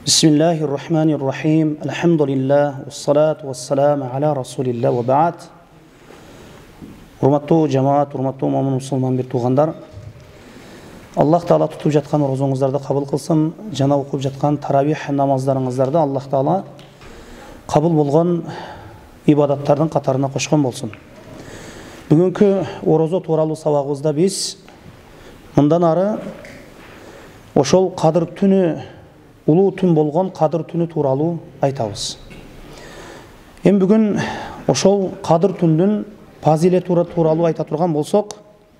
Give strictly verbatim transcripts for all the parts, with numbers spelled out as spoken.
Bismillahirrahmanirrahim. Elhamdülillah. Vessalatu vesselamu ala Rasulillah ve ba'd. Урматтуу жамаат, урматтуу момун мусулман бир туугандар. Аллах Таала тутуп жаткан розоңуздарды кабыл кылсын, жана окуп жаткан таравих намаздарыңыздарды Аллах Таала кабыл болгон ибадаттардын катарына кошкон болсун. Бүгүнкү орозо тууралуу сабагыбызда биз мындан ары ошол кадыр түнү, улуу түн болгон кадыр түнү тууралуу айтабыз. Эми бүгүн ошол кадыр түндүн фазилети тууралуу айта турган болсок,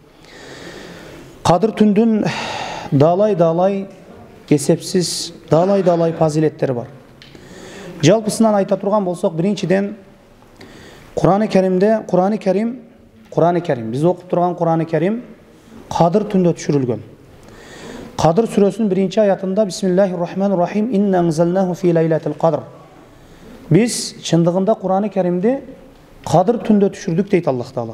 кадыр түндүн далай-далай эсепсиз, далай-далай фазилеттери бар. Жалпысынан айта турган болсок, биринчиден Кур'ан-ы Керимде, Кур'ан-ы Керим, Кур'ан-ы Керим, биз окуп турган Кур'ан-ы Керим кадыр түндө түшүрүлгөн. Кадыр сүрөсүнүн биринчи аятында Бисмиллахиррахманиррахим инна анзалнаху фи лайлатил кадр. Биз чындыгында Кур'ан-ы Керимди кадыр түндө түшүрдүк дейт Аллах Таала.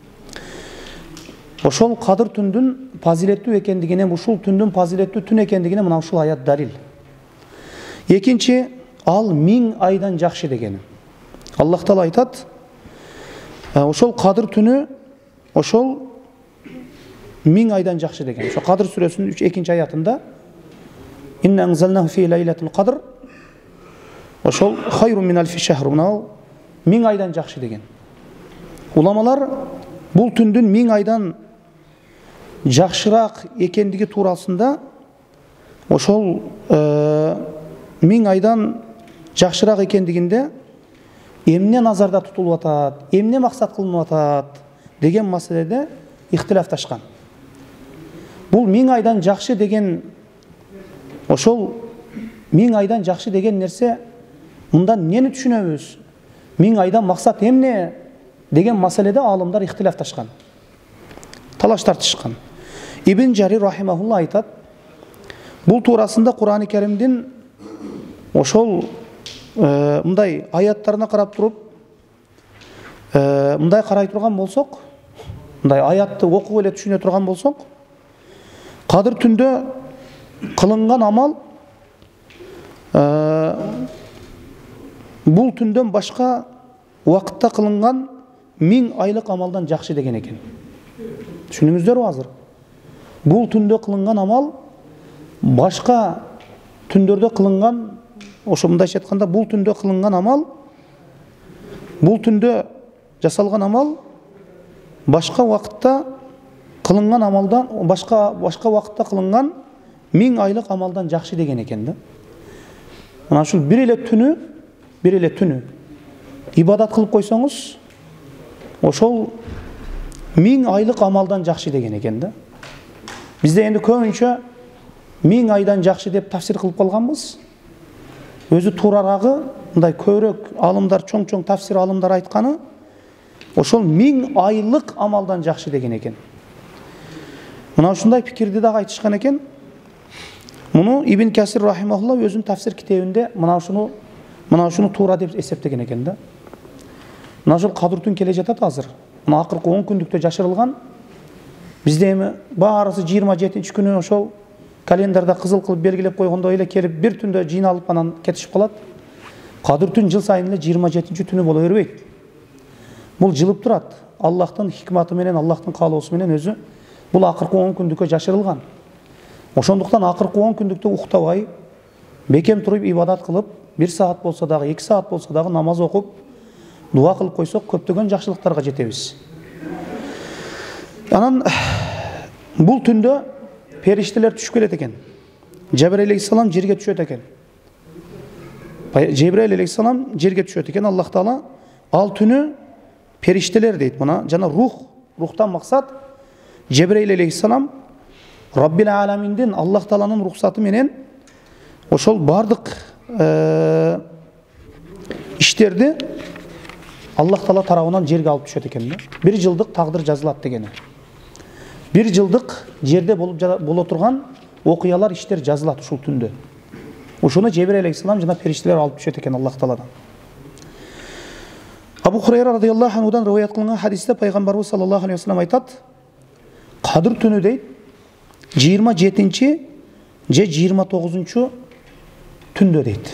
Ошол кадыр түндүн фазилеттүү экендигине, ушул түндүн фазилеттүү түн экендигине мына ушул аят далил. Экинчи, ал миң айдан жакшы дегени. Аллах Таала айтат, ошол кадыр түнү ошол миң айдан жакшы деген. Ошо Кадыр сүрөсүнүн экинчи аятында инна анзалнаху фи лайлатил кадр ошол хайрун мин алфи шахр, мына миң айдан жакшы деген. Уламалар бул түндүн миң айдан жакшыраак экендиги туурасында ошол миң айдан жакшыраак экендигинде эмне назарда тутулуп атат, эмне максат кылынып атат деген маселеде ихтилафташкан. Бул миң айдан жакшы деген, ошол миң айдан жакшы деген нерсе, мындан эмнени түшүнөбүз? Миң айдан максат эмне деген маселеде алымдар ихтилафташкан, талаш тартышкан. Ибн Жарир рахимахулла айтат, бул туурасында Кур'ан-ы Керимдин ошол мындай аяттарына карап туруп, мындай карай турган болсок, мындай аятты окуп эле түшүнө турган болсок, кадыр түндө кылынган амал бул түндөн башка убакытта кылынган миң айлык амалдан жакшы деген экен. Түшүнүңүздөрбү азыр? Бул түндө кылынган амал башка түндөрдө кылынган, ошо мындайча айтканда, бул түндө кылынган амал, бул түндө жасалган амал башка убакытта кылынган амалдан, башка башка убакытта кылынган миң айлык амалдан жакшы деген экен да. Мына ушул бир эле түнү, бир эле түнү ибадат кылып койсоңуз, ошол миң айлык амалдан жакшы деген экен да. Бизде энди көбүнчө миң айдан жакшы деп тафсир кылып калганбыз. Өзү туурарагы, мындай көбүрөөк алымдар, чоң-чоң тафсир алымдар айтканы, ошол миң айлык амалдан жакшы деген экен. Мына ушундай пикирди дагы айтышкан экен. Муну Ибн Касир рахимахулла өзүнүн тафсир китебинде мына ушуну мына ушуну туура деп эсептеген экен да. Мына ушул кадыр түн келе жатат азыр. Мына акыркы он күндүктө жашырылган. Бизде эми баарысы жыйырма жетинчи күнү ошол календарда кызыл кылып белгилеп койгондой эле келип бир түндө жыйналып анан кетишип калат. Кадыр түн жыл сайын эле жыйырма жетинчи түнү боло бербейт. Бул жылып турат. Аллахтын хикматы менен, Аллахтын каалоосу менен өзү бул акыркы он күндүккө жашырылган. Ошондуктан акыркы он күндүктө уктабай, бекем туруп ибадат кылып, бир саат болсо дагы, эки саат болсо дагы намаз окуп, дуа кылып койсок, көптөгөн жакшылыктарга жетебиз. Анан бул түндө периштелер түшүп келет экен. Жабраил алейхиссалам жерге түшөт экен. Жабраил алейхиссалам жерге түшөт экен. Аллах Таала ал түнү периштелер дейт. Мына жана рух, рухтан максат Жабраил алейхиссалам Раббил аламиндин, Аллах Тааланын рухсаты менен ошол бардык иштерди Аллах Таала тарабынан жерге алып түшөт экен. Бир жылдык тагдыр жазылат дегени. Бир жылдык жерде боло турган окуялар, иштер жазылат ушул түндө. Ушуну Жабраил алейхиссалам жана периштелер алып түшөт экен Аллах Тааладан. Абу Хурайра радыйаллаху анхудан риваят кылынган хадисте пайгамбарыбыз саллаллаху алейхи ва саллям айтат, кадыр түнү дейт жыйырма жетинчи же жыйырма тогузунчу түндө дейт.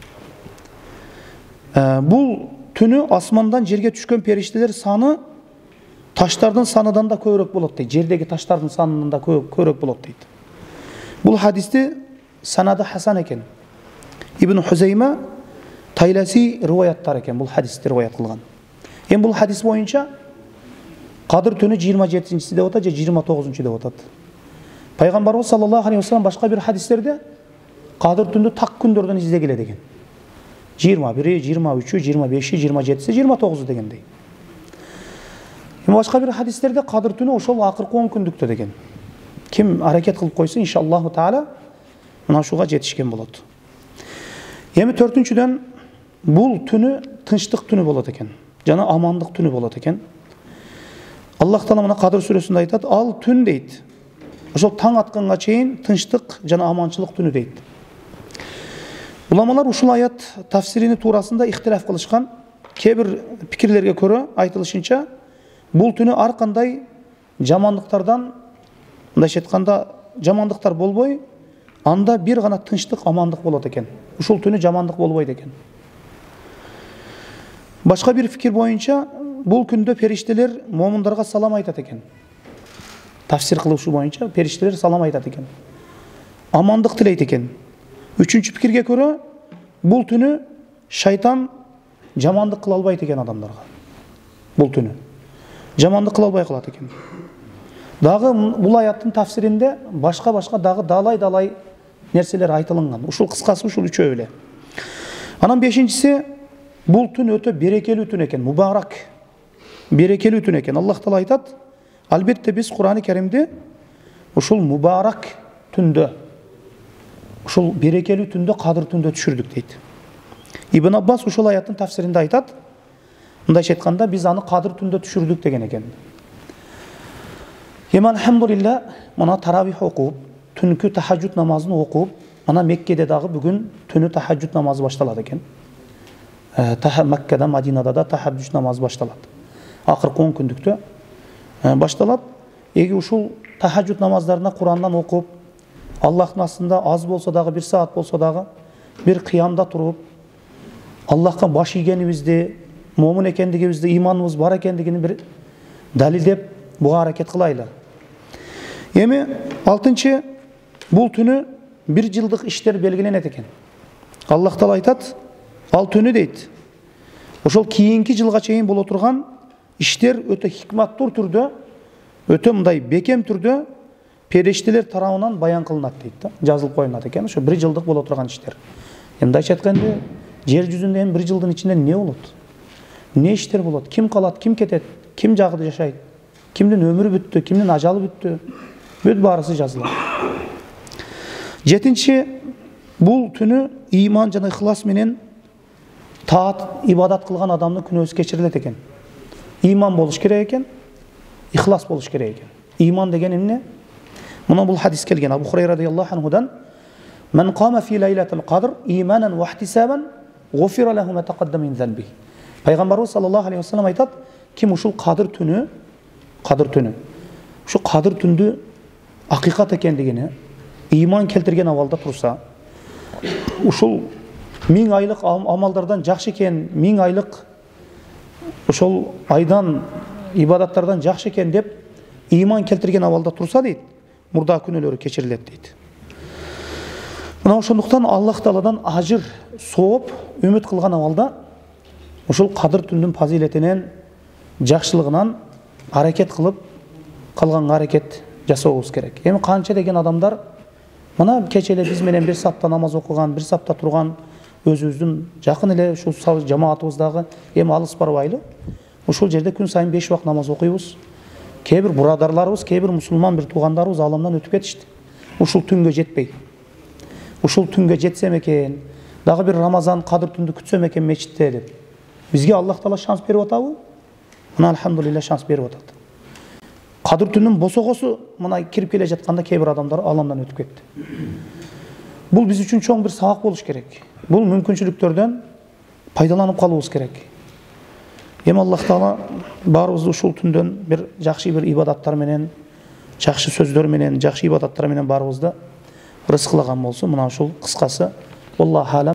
Бул түнү асмандан жерге түшкөн периштелер саны таштардын саныдан да көбүрөөк болот дейт. Жердеги таштардын санынан да көбүрөөк болот дейт. Бул хадисти санады хасан экен. Ибн Хузайма Тайласи риваяттар экен бул хадисти риваят кылган. Эми бул хадис боюнча Кадыр түнү жыйырма жетинчиси деп атат же жыйырма тогузунчу деп атат. Пайгамбарыбыз саллаллаху алейхи вассалам башка бир хадистерде Кадыр түндү так күндөрдөн издегиле деген. жыйырма бири, жыйырма үчү, жыйырма беши, жыйырма жетиси, жыйырма тогузу дегендей. Эми башка бир хадистерде Кадыр түнү ошол акыркы он күндүктө деген. Ким аракет кылып койсо, иншаллаху таала мына ушуга жетишкен болот. Эми төртүнчүдөн бул түнү тынчтык түнү болот экен. Жана амандык түнү болот экен. Аллах таала мына Кадыр сүрөсүндө айтат, ал түн дейт. Ошол таң атканга чейин тынчтык жана аманчылык түнү дейт. Уламалар ушул аят тафсирини туурасында ихтилаф кылышкан. Кээ бир пикирлерге көрө айтылышынча, бул түнү ар кандай жамандыктардан, мындайча айтканда, жамандыктар болбой, анда бир гана тынчтык, амандык болот экен. Ушул түнү жамандык болбойт экен. Башка бир фикир боюнча, бул күндө периштелер момундарга салам айтат экен. Тафсир кылышы боюнча периштелер салам айтат экен. Амандык тилейт экен. Үчүнчү пикирге көрө, бул түнү шайтан жамандык кыла албайт экен адамдарга. Бул түнү жамандык кыла албай калат экен. Дагы бул аяттын тафсиринде башка-башка дагы далай-далай нерселер айтылган. Ушул кыскасы ушул үчөө эле. Анан бешинчиси, бул түн өтө берекелүү түн экен, мубарак. Берекелүү түн экен. Аллах таала айтат, албетте биз Кур'ан-ы Каримде ушул мубарак түндө, ушул берекелүү түндө, Кадыр түндө түшүрдүк дейт. Ибн Аббас ушул аяттын тафсиринде айтат, мындайча айтканда биз аны Кадыр түндө түшүрдүк деген экен. Эми алхамдулилла, мына таравих окуп, түнкү тахажжуд намазын окуп, мына Меккеде дагы бүгүн түнү тахажжуд намазы башталат экен. Меккеде, Мадинада да тахажжуд намазы башталат. Акыркы он күндүктө башталат. Эги ушул тахажжуд намаздарына Курандан окуп, Аллахтын астында аз болсо дагы, бир саат болсо дагы, бир кыямда туруп, Аллахка баш ийгенибизди, момун экендигибизди, иманыбыз бар экендигин бир далилдеп, буга аракет кылайлы. Эми алтынчы, бул түнү бир жылдык иштер белгиленет экен. Аллах таала айтат, ал түнү дейт, ошол кийинки жылга чейин боло турган иштер өтө хикматтуу түрдө, өтө мындай бекем түрдө периштелер тарабынан баян кылынат дейт да, жазылып коюлат экен. Ошо бир жылдык боло турган иштер. Мындайча айтканда, жер жүзүндө эми бир жылдын ичинде эмне болот? Эмне иштер болот? Ким калат, ким кетет, ким жагыда жашайт? Кимдин өмүрү бүттү, кимдин ажалы бүттү? Бүт баарысы жазылат. Жетинчи, бул түнү иман жана ихлас менен таат, ибадат кылган адамдын күнөөсү кечирилет экен. Иман болуш керек экен, ихлас болуш керек экен. Иман деген эмне? Мына бул хадис келген. Абу Хурайра радияллаху анхудан, "Мен кама фи лайлатил кадр иманан ва ихтисабан, гуфира лаху ма тaqaddama min zanbi." Пайгамбарыбыз саллаллаху алейхи вассалам айтат, ким ушул Кадыр түнү, Кадыр түнү, ушу Кадыр түндү акыйкат экендигини, иман келтирген абалда турса, ушул миң айлык амалдардан жакшы экен, миң айлык ошол айдан ибадаттардан жакшы экен деп иман келтирген абалда турса дейт, мурда күнөөлөрү кечирилет дейт. Мына ошондуктан Аллах Тааладан ажыр, сооп, үмүт кылган абалда ушул Кадыр түндүн фазилетинен, жакшылыгынан аракет кылып, калган аракет жасообуз керек. Эми канча деген адамдар мына кече эле биз менен бир сапта намаз окуган, бир сапта турган, өзүбүздүн жакын эле ушул жамаатыбыздагы, эми алыс барбайлы, ушул жерде күн сайын беш убак намаз окуйбуз. Кээ бир бурадарларыбыз, кээ бир мусулман бир туугандарыбыз аламдан өтүп кетишти. Ушул түнгө жетпей. Ушул түнгө жетсем экен, дагы бир Рамазан Кадыр түндү күтсөм экен мечитте деп. Бизге Аллах Таала шанс берип атабы? Мына алхамдулилла шанс берип атат. Кадыр түнүн босогосу мына кирип келе жатканда кээ бир адамдар аламдан өтүп кетти. Бул биз үчүн чоң бир сабак болуш керек. Бул мүмкүнчүлүктөрдөн пайдаланып калуубуз керек. Эми Аллах Таала баарыбызды ушул түндөн бир жакшы бир ибадаттар менен, жакшы сөздөр менен, жакшы ибадаттар менен баарыбызды рызыклаган болсун. Мына ушул кыскасы Vallahu